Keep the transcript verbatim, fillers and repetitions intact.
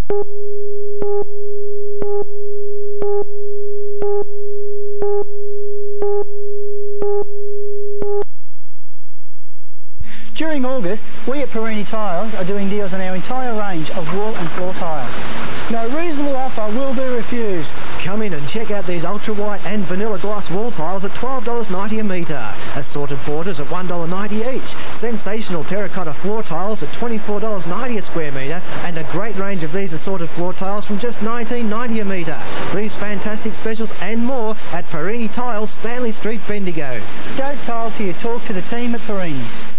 During August, we at Perini Tiles are doing deals on our entire range of wall and floor tiles. No reasonable offer will be refused. Come in and check out these ultra white and vanilla gloss wall tiles at twelve dollars ninety a metre. Assorted borders at one dollar ninety each. Sensational terracotta floor tiles at twenty-four dollars ninety a square metre, and a great range of these assorted floor tiles from just nineteen ninety a metre. These fantastic specials and more at Perini Tiles, Stanley Street, Bendigo. Don't tile till you talk to the team at Perini's.